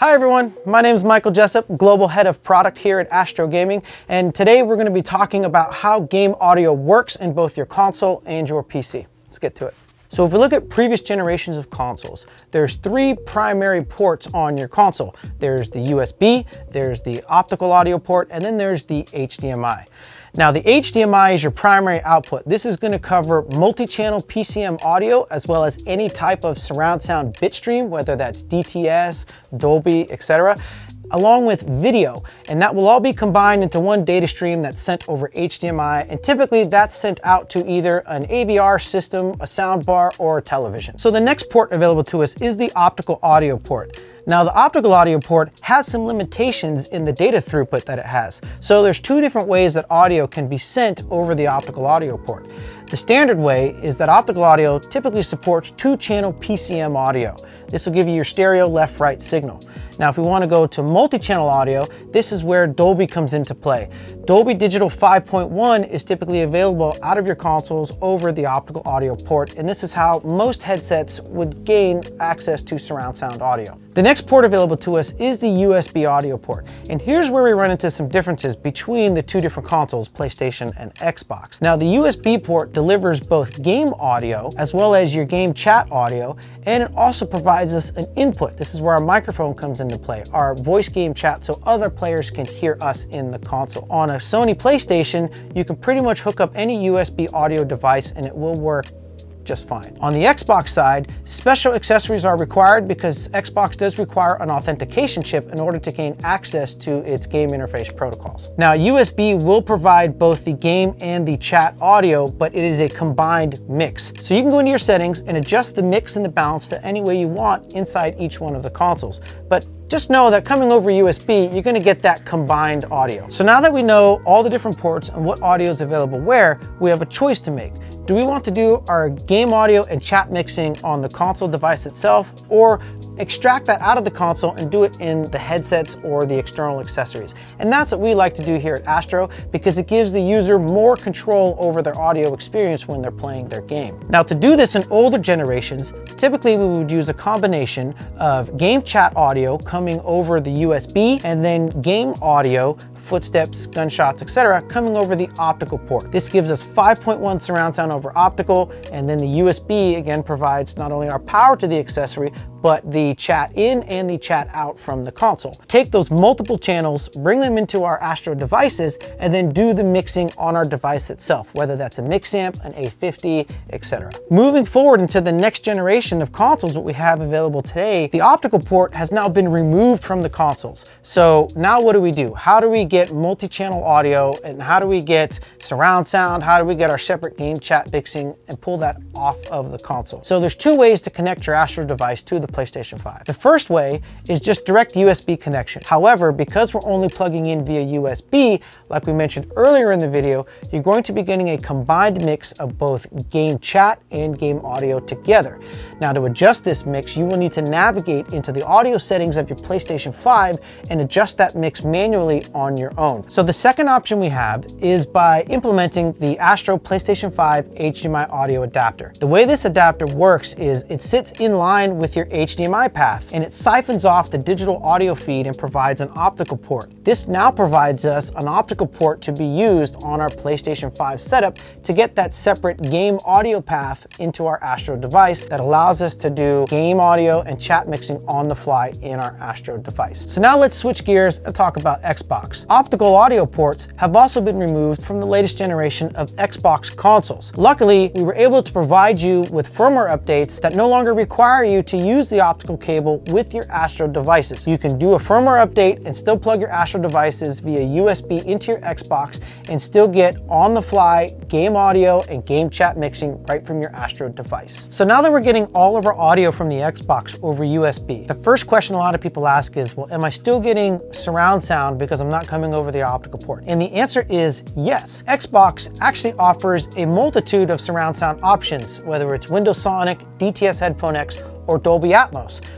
Hi everyone, my name is Michael Jessup, Global Head of Product here at Astro Gaming, and today we're going to be talking about how game audio works in both your console and your PC. Let's get to it. So if we look at previous generations of consoles, there's three primary ports on your console. There's the USB, there's the optical audio port, and then there's the HDMI. Now the HDMI is your primary output. This is going to cover multi-channel PCM audio as well as any type of surround sound bitstream, whether that's DTS, Dolby, etc., along with video, and that will all be combined into one data stream that's sent over HDMI, and typically that's sent out to either an AVR system, a soundbar, or a television. So the next port available to us is the optical audio port. Now the optical audio port has some limitations in the data throughput that it has. So there's two different ways that audio can be sent over the optical audio port. The standard way is that optical audio typically supports 2-channel PCM audio. This will give you your stereo left-right signal. Now if we want to go to multi-channel audio, this is where Dolby comes into play. Dolby Digital 5.1 is typically available out of your consoles over the optical audio port, and this is how most headsets would gain access to surround sound audio. The next port available to us is the USB audio port, and here's where we run into some differences between the two different consoles, PlayStation and Xbox. Now the USB port delivers both game audio as well as your game chat audio, and it also provides us an input. This is where our microphone comes into play, our voice game chat, so other players can hear us in the console. On a Sony PlayStation, you can pretty much hook up any USB audio device and it will work just fine. On the Xbox side, special accessories are required because Xbox does require an authentication chip in order to gain access to its game interface protocols. Now, USB will provide both the game and the chat audio, but it is a combined mix. So you can go into your settings and adjust the mix and the balance to any way you want inside each one of the consoles. But just know that coming over USB, you're going to get that combined audio. So now that we know all the different ports and what audio is available where, we have a choice to make. Do we want to do our game audio and chat mixing on the console device itself, or extract that out of the console and do it in the headsets or the external accessories? And that's what we like to do here at Astro, because it gives the user more control over their audio experience when they're playing their game. Now to do this in older generations, typically we would use a combination of game chat audio coming over the USB and then game audio, footsteps, gunshots, etc., coming over the optical port. This gives us 5.1 surround sound over optical, and then the USB again provides not only our power to the accessory, but the chat in and the chat out from the console. Take those multiple channels, bring them into our Astro devices, and then do the mixing on our device itself, whether that's a mix amp, an A50, etc. Moving forward into the next generation of consoles that we have available today, the optical port has now been removed from the consoles. So now what do? How do we get multi-channel audio, and how do we get surround sound? How do we get our separate game chat mixing and pull that off of the console? So there's two ways to connect your Astro device to the PlayStation 5. The first way is just direct USB connection. However, because we're only plugging in via USB, like we mentioned earlier in the video, you're going to be getting a combined mix of both game chat and game audio together. Now to adjust this mix, you will need to navigate into the audio settings of your PlayStation 5 and adjust that mix manually on your own. So the second option we have is by implementing the Astro PlayStation 5 HDMI audio adapter. The way this adapter works is it sits in line with your HDMI path, and it siphons off the digital audio feed and provides an optical port. This now provides us an optical port to be used on our PlayStation 5 setup to get that separate game audio path into our Astro device that allows us to do game audio and chat mixing on the fly in our Astro device. So now let's switch gears and talk about Xbox. Optical audio ports have also been removed from the latest generation of Xbox consoles. Luckily, we were able to provide you with firmware updates that no longer require you to use the optical cable with your Astro devices. You can do a firmware update and still plug your Astro devices via USB into your Xbox and still get on-the-fly game audio and game chat mixing right from your Astro device. So now that we're getting all of our audio from the Xbox over USB, the first question a lot of people ask is, well, am I still getting surround sound because I'm not coming over the optical port? And the answer is yes. Xbox actually offers a multitude of surround sound options, whether it's Windows Sonic, DTS Headphone X, or Dolby Atmos.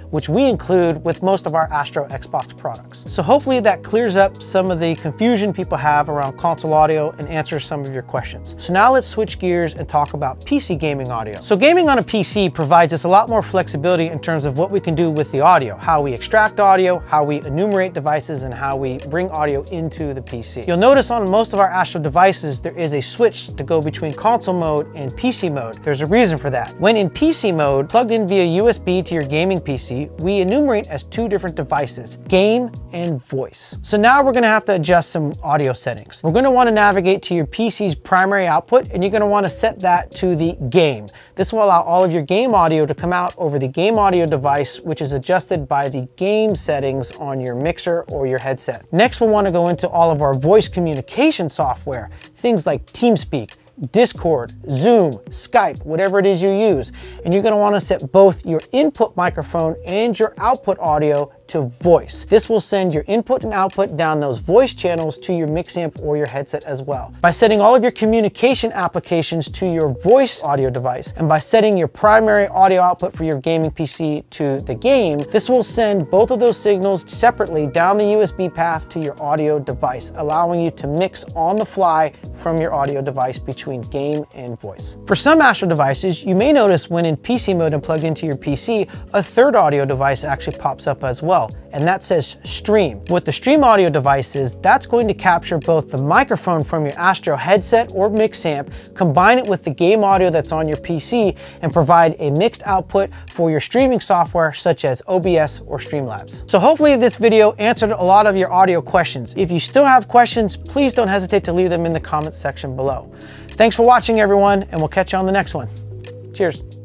which we include with most of our Astro Xbox products. So hopefully that clears up some of the confusion people have around console audio and answers some of your questions. So now let's switch gears and talk about PC gaming audio. So gaming on a PC provides us a lot more flexibility in terms of what we can do with the audio, how we extract audio, how we enumerate devices, and how we bring audio into the PC. You'll notice on most of our Astro devices, there is a switch to go between console mode and PC mode. There's a reason for that. When in PC mode, plugged in via USB to your gaming PC, we enumerate as two different devices, game and voice. So now we're gonna have to adjust some audio settings. We're gonna wanna navigate to your PC's primary output, and you're gonna wanna set that to the game. This will allow all of your game audio to come out over the game audio device, which is adjusted by the game settings on your mixer or your headset. Next, we'll wanna go into all of our voice communication software, things like TeamSpeak, Discord, Zoom, Skype, whatever it is you use. And you're gonna wanna set both your input microphone and your output audio to voice. This will send your input and output down those voice channels to your mix amp or your headset as well. By setting all of your communication applications to your voice audio device, and by setting your primary audio output for your gaming PC to the game, this will send both of those signals separately down the USB path to your audio device, allowing you to mix on the fly from your audio device between game and voice. For some Astro devices, you may notice when in PC mode and plugged into your PC, a third audio device actually pops up as well, and that says Stream. What the Stream audio device is, that's going to capture both the microphone from your Astro headset or mix amp, combine it with the game audio that's on your PC, and provide a mixed output for your streaming software such as OBS or Streamlabs. So hopefully this video answered a lot of your audio questions. If you still have questions, please don't hesitate to leave them in the comments section below. Thanks for watching, everyone, and we'll catch you on the next one. Cheers.